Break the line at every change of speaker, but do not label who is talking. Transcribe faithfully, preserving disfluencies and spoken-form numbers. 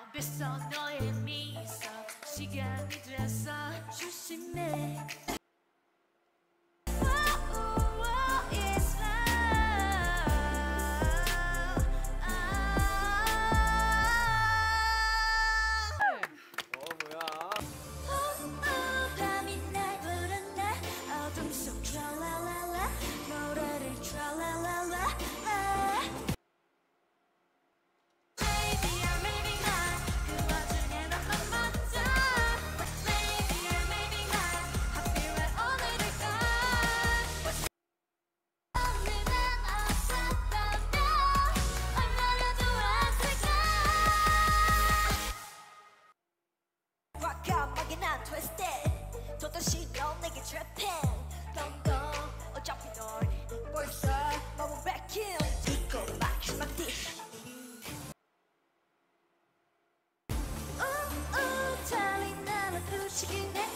앞에서 너의 미소 시간이 돼서 조심해.
과감하게 난 twisted 또다시 넌 내게 trapping 넌넌 어차피 널 벌써 너무 백힌 이거 마지막 디시 우우 달리 나를 부추기네